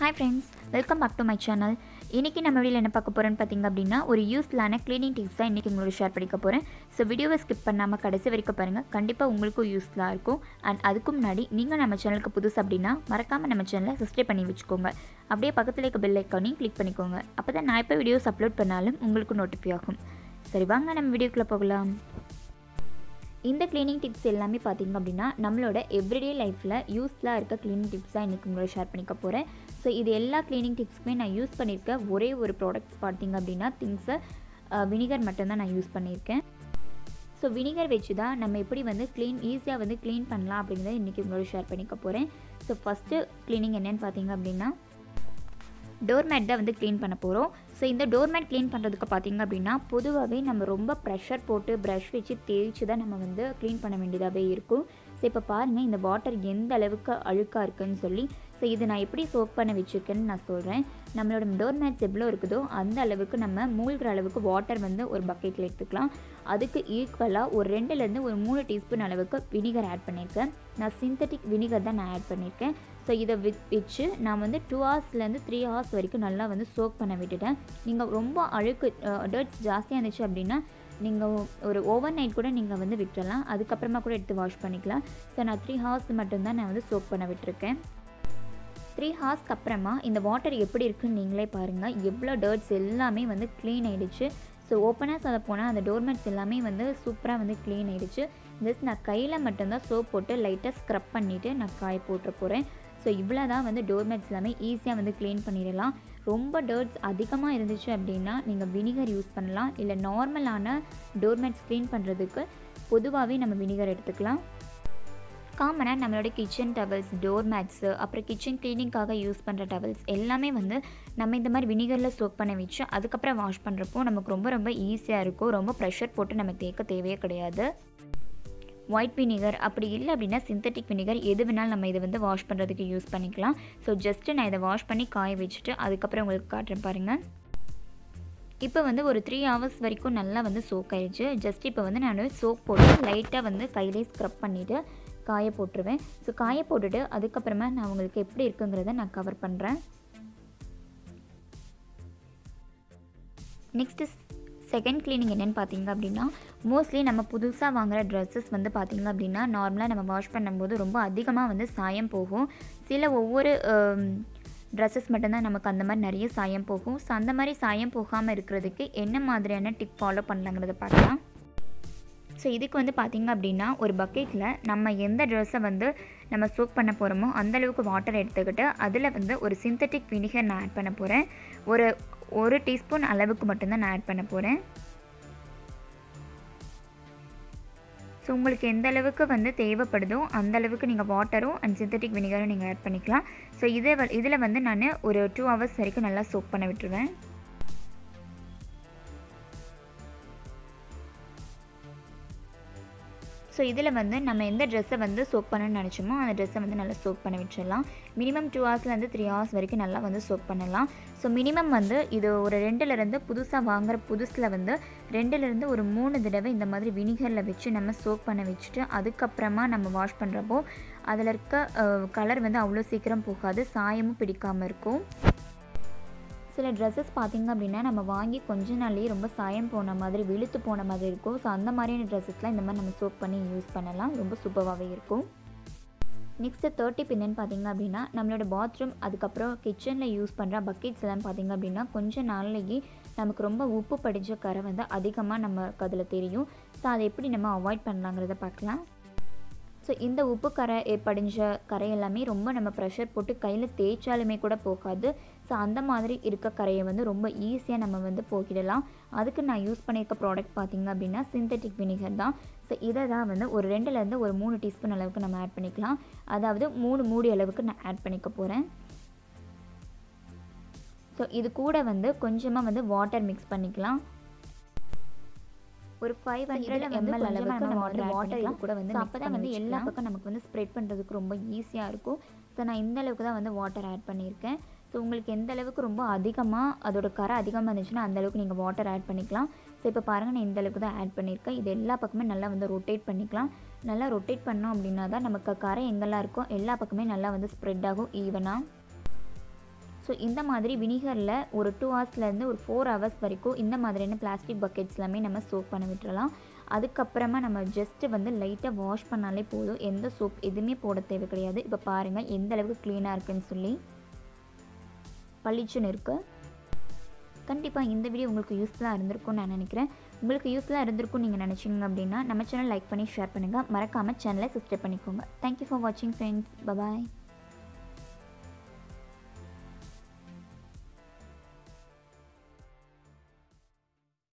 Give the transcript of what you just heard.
Hi friends, welcome back to my channel. இன்னைக்கு நம்ம வீடியோல என்ன பார்க்க போறோம்னு பாத்தீங்க அப்படினா ஒரு யூஸ்ஃபுல்லான க்ளீனிங் டிப்ஸ் தான் இன்னைக்கு உங்களுக்கு ஷேர் பண்ணிக்க போறேன். சோ வீடியோவை ஸ்கிப் பண்ணாம கடைசி வரைக்கும் பாருங்க. கண்டிப்பா உங்களுக்கு யூஸ்ஃபுல்லா இருக்கும். and அதுக்கு முன்னாடி நீங்க நம்ம சேனலுக்கு புதுசு அப்படினா மறக்காம நம்ம சேனலை சப்ஸ்கிரைப் பண்ணி வெச்சுக்கோங்க. அப்படியே பக்கத்துல இருக்க பெல் ஐகானையும் கிளிக் பண்ணிக்கோங்க. அப்பதான் நான் இப்ப வீடியோஸ் அப்லோட் பண்ணாலும் உங்களுக்கு நோட்டிஃபை ஆகும். சரி வாங்க நம்ம வீடியோக்குள்ள போகலாம். இந்த க்ளீனிங் டிப்ஸ் எல்லாமே பாத்தீங்க அப்படினா நம்மளோட எவ்ரிடே லைஃப்ல யூஸ்ஃபுல்லா இருக்க க்ளீனிங் டிப்ஸ் தான் இன்னைக்கு உங்களுக்கு ஷேர் பண்ணிக்க போறேன். ஸோ இது எல்லா க்ளீனிங் டிப்ஸ்க்குமே நான் யூஸ் பண்ணியிருக்க ஒரே ஒரு ப்ராடக்ட்ஸ் பார்த்தீங்க அப்படின்னா திங்ஸை வினிகர் மட்டும்தான் நான் யூஸ் பண்ணியிருக்கேன். ஸோ வினிகர் வச்சு தான் நம்ம எப்படி வந்து ஈஸியாக க்ளீன் பண்ணலாம் அப்படிங்கிறத இன்றைக்கி உங்களோட ஷேர் பண்ணிக்க போகிறேன். ஸோ ஃபஸ்ட்டு க்ளீனிங் என்னென்னு பார்த்தீங்க அப்படின்னா டோர்மேட் தான் க்ளீன் பண்ண போகிறோம். ஸோ இந்த டோர்மேட் க்ளீன் பண்ணுறதுக்கு பார்த்தீங்க அப்படின்னா பொதுவாகவே நம்ம ரொம்ப ப்ரெஷர் போட்டு ப்ரஷ் வச்சு தேய்ச்சி தான் நம்ம க்ளீன் பண்ண வேண்டியதாகவே இருக்கும். ஸோ இப்போ பாருங்கள் இந்த வாட்டர் எந்த அளவுக்கு அழுக்காக இருக்குதுன்னு சொல்லி. ஸோ இது நான் எப்படி சோக் பண்ண வச்சுருக்கேன்னு நான் சொல்கிறேன். நம்மளோட டோர் மேட்ஸ் எவ்வளோ இருக்குதோ அந்த அளவுக்கு நம்ம மூழ்கிற அளவுக்கு வாட்டர் ஒரு பக்கெட்டில் எடுத்துக்கலாம். அதுக்கு ஈக்குவலாக ஒரு 2லேருந்து ஒரு 3 டீஸ்பூன் அளவுக்கு வினிகர் ஆட் பண்ணியிருக்கேன். நான் சிந்தட்டிக் வினிகர் தான் நான் ஆட் பண்ணியிருக்கேன். ஸோ இதை வச்சு நான் 2 ஹவர்ஸ்லேருந்து 3 ஹவர்ஸ் வரைக்கும் நல்லா சோக் பண்ண விட்டுட்டேன். நீங்கள் ரொம்ப அழுக்கு டர்ட்ஸ் ஜாஸ்தியாக இருந்துச்சு அப்படின்னா நீங்கள் ஒரு ஓவர் நைட் கூட நீங்கள் விட்டுறலாம். அதுக்கப்புறமா கூட எடுத்து வாஷ் பண்ணிக்கலாம். ஸோ நான் 3 ஹவர்ஸ் மட்டும்தான் நான் சோக் பண்ண விட்டுருக்கேன். 3 ஹவர்ஸ்க்கு அப்புறமா இந்த வாட்டர் எப்படி இருக்குன்னு நீங்களே பாருங்கள். எவ்வளோ டர்ட்ஸ் எல்லாமே க்ளீன் ஆகிடுச்சு. ஸோ ஓப்பனாக சொல்ல போனால் அந்த டோர்மேட்ஸ் எல்லாமே சூப்பராக க்ளீன் ஆகிடுச்சு. ஜஸ்ட் நான் கையில் மட்டும்தான் சோப் போட்டு லைட்டாக ஸ்க்ரப் பண்ணிவிட்டு நான் காய போட்டு போகிறேன். ஸோ இவ்வளோ தான் டோர்மேட்ஸ் எல்லாமே ஈஸியாக க்ளீன் பண்ணிடலாம். ரொம்ப டர்ட்ஸ் அதிகமாக இருந்துச்சு அப்படின்னா நீங்கள் வினிகர் யூஸ் பண்ணலாம். இல்லை நார்மலான டோர்மேட்ஸ் க்ளீன் பண்ணுறதுக்கு பொதுவாகவே நம்ம வினிகர் எடுத்துக்கலாம். காமனாக நம்மளோட கிச்சன் டவல்ஸ், டோர் மேட்ஸு, அப்புறம் கிச்சன் க்ளீனிங்காக யூஸ் பண்ணுற டவல்ஸ் எல்லாமே நம்ம இந்த மாதிரி வினிகரில் சோக் பண்ண வச்சு அதுக்கப்புறம் வாஷ் பண்ணுறப்போ நமக்கு ரொம்ப ரொம்ப ஈஸியாக இருக்கும். ரொம்ப ப்ரெஷர் போட்டு நம்ம தேய்க்க தேவையே கிடையாது. ஒயிட் வினிகர் அப்படி இல்லை அப்படின்னா சிந்தட்டிக் வினிகர் எது வேணாலும் நம்ம இதை வாஷ் பண்ணுறதுக்கு யூஸ் பண்ணிக்கலாம். ஸோ ஜஸ்ட்டு நான் இதை வாஷ் பண்ணி காய வச்சுட்டு அதுக்கப்புறம் உங்களுக்கு காட்டுறேன் பாருங்கள். இப்போ ஒரு 3 ஹவர்ஸ் வரைக்கும் நல்லா சோக் ஆயிடுச்சு. ஜஸ்ட் இப்போ நான் சோப் போட்டு லைட்டாக கையிலே ஸ்க்ரப் பண்ணிவிட்டு காய போட்டுருவேன். ஸோ காய போட்டுட்டு அதுக்கப்புறமா நான் உங்களுக்கு எப்படி இருக்குங்கிறத நான் கவர் பண்ணுறேன். நெக்ஸ்ட்டு செகண்ட் க்ளீனிங் என்னென்னு பார்த்தீங்க அப்படின்னா மோஸ்ட்லி நம்ம புதுசாக வாங்குகிற ட்ரெஸ்ஸஸ் பார்த்திங்க அப்படின்னா நார்மலாக நம்ம வாஷ் பண்ணும்போது ரொம்ப அதிகமாக சாயம் போகும். சில ஒவ்வொரு ட்ரெஸ்ஸஸ் மட்டும்தான் நமக்கு அந்த மாதிரி நிறைய சாயம் போகும். ஸோ அந்த மாதிரி சாயம் போகாமல் இருக்கிறதுக்கு என்ன மாதிரியான டிப் ஃபாலோ பண்ணலாங்கிறத பார்க்கலாம். ஸோ இதுக்கு பார்த்திங்க அப்படின்னா ஒரு பக்கெட்டில் நம்ம எந்த ட்ரெஸ்ஸை நம்ம சோக் பண்ண போகிறோமோ அந்தளவுக்கு வாட்டர் எடுத்துக்கிட்டு அதில் ஒரு சிந்தட்டிக் வினிகர் நான் ஆட் பண்ண போகிறேன். ஒரு டீஸ்பூன் அளவுக்கு மட்டும்தான் நான் ஆட் பண்ண போகிறேன். ஸோ உங்களுக்கு எந்த அளவுக்கு தேவைப்படுதோ அந்த அளவுக்கு நீங்கள் வாட்டரும் அண்ட் சிந்தட்டிக் வினிகரும் நீங்கள் ஆட் பண்ணிக்கலாம். ஸோ இதில் நான் ஒரு 2 ஹவர்ஸ் வரைக்கும் நல்லா சோக் பண்ண விட்டுருவேன். ஸோ இதில் நம்ம எந்த ட்ரெஸ்ஸை சோக் பண்ணணும்னு நினச்சோமோ அந்த ட்ரெஸ்ஸை நல்லா சோக் பண்ண வச்சிடலாம். மினிமம் 2 ஹவர்ஸ்லேருந்து 3 ஹவர்ஸ் வரைக்கும் நல்லா சோக் பண்ணலாம். ஸோ மினிமம் இது ஒரு 2லேருந்து புதுசாக வாங்குகிற புதுசில் 2லேருந்து ஒரு 3 தடவை இந்த மாதிரி வினிகரில் வச்சு நம்ம சோக் பண்ண வச்சுட்டு அதுக்கப்புறமா நம்ம வாஷ் பண்ணுறப்போ அதில் இருக்க கலர் அவ்வளோ சீக்கிரம் போகாது, சாயமும் பிடிக்காமல் இருக்கும். சில ட்ரெஸ்ஸஸ் பார்த்திங்க அப்படின்னா நம்ம வாங்கி கொஞ்ச நாள்லேயே ரொம்ப சாயம் போன மாதிரி வெளுத்து போன மாதிரி இருக்கும். ஸோ அந்த மாதிரியான ட்ரெஸ்ஸஸ்லாம் இந்த மாதிரி நம்ம சோக் பண்ணி யூஸ் பண்ணலாம். ரொம்ப சூப்பராகவே இருக்கும். நெக்ஸ்ட்டு தேர்ட் டிப் என்னென்னு பார்த்திங்க அப்படின்னா நம்மளோட பாத்ரூம் அதுக்கப்புறம் கிச்சனில் யூஸ் பண்ணுற பக்கெட்ஸ் எல்லாம் பார்த்திங்க அப்படின்னா கொஞ்சம் நாளைக்கு நமக்கு ரொம்ப உப்பு படித்த கரை அதிகமாக நமக்கு அதில் தெரியும். ஸோ அதை எப்படி நம்ம அவாய்ட் பண்ணலாங்கிறத பார்க்கலாம். ஸோ இந்த உப்பு கரை படிஞ்ச கரை எல்லாமே ரொம்ப நம்ம ப்ரெஷர் போட்டு கையில் தேய்ச்சாலுமே கூட போகாது. ஸோ அந்த மாதிரி இருக்க கரையை ரொம்ப ஈஸியாக நம்ம போக்கிடலாம். அதுக்கு நான் யூஸ் பண்ணியிருக்க ப்ராடக்ட் பார்த்திங்க அப்படின்னா சிந்தட்டிக் வினிகர் தான். ஸோ இதை தான் ஒரு 2லேருந்து ஒரு 3 டீஸ்பூன் அளவுக்கு நம்ம ஆட் பண்ணிக்கலாம். அதாவது 3 மூடி அளவுக்கு நான் ஆட் பண்ணிக்க போகிறேன். ஸோ இது கூட கொஞ்சமாக வாட்டர் மிக்ஸ் பண்ணிக்கலாம். ஒரு 500 ml அளவுக்கு நம்ம வாட்டர் இது கூட அப்போ தான் எல்லா பக்கம் நமக்கு ஸ்ப்ரெட் பண்ணுறதுக்கு ரொம்ப ஈஸியாக இருக்கும். ஸோ நான் இந்த அளவுக்கு தான் வாட்டர் ஆட் பண்ணியிருக்கேன். ஸோ உங்களுக்கு எந்த அளவுக்கு ரொம்ப அதிகமாக அதோட கரை அதிகமாக இருந்துச்சுன்னா அந்தளவுக்கு நீங்கள் வாட்டர் ஆட் பண்ணிக்கலாம். ஸோ இப்போ பாருங்கள் நான் இந்த அளவுக்கு தான் ஆட் பண்ணியிருக்கேன். இது எல்லா பக்கமே நல்லா ரொட்டேட் பண்ணிக்கலாம். நல்லா ரொட்டேட் பண்ணோம் அப்படின்னா தான் நமக்கு கரை எங்கெல்லாம் இருக்கோ எல்லா பக்கமே நல்லா ஸ்ப்ரெட் ஆகும் ஈவனாக. ஸோ இந்த மாதிரி வினிகரில் ஒரு 2 ஹவர்ஸ்லேருந்து ஒரு 4 ஹவர்ஸ் வரைக்கும் இந்த மாதிரியான பிளாஸ்டிக் பக்கெட்ஸ் எல்லாமே நம்ம சோப் பண்ண விட்டுறலாம். அதுக்கப்புறமா நம்ம ஜஸ்ட்டு வந்து லைட்டாக வாஷ் பண்ணாலே போதும். எந்த சோப் எதுவுமே போட தேவை கிடையாது. இப்போ பாருங்கள் எந்த அளவுக்கு க்ளீனாக இருக்குன்னு சொல்லி பளிச்சுன்னு இருக்குது. கண்டிப்பாக இந்த வீடியோ உங்களுக்கு யூஸ்ஃபுல்லாக இருந்திருக்கும்னு நான் நினைக்கிறேன். உங்களுக்கு யூஸ்ஃபுல்லாக இருந்திருக்கும்னு நீங்கள் நினச்சிங்க அப்படின்னா நம்ம சேனல் லைக் பண்ணி ஷேர் பண்ணுங்கள். மறக்காமல் சேனலை சப்ஸ்கிரைப் பண்ணிக்கோங்க. தேங்க்யூ ஃபார் வாட்சிங் ஃப்ரெண்ட்ஸ். பாய்.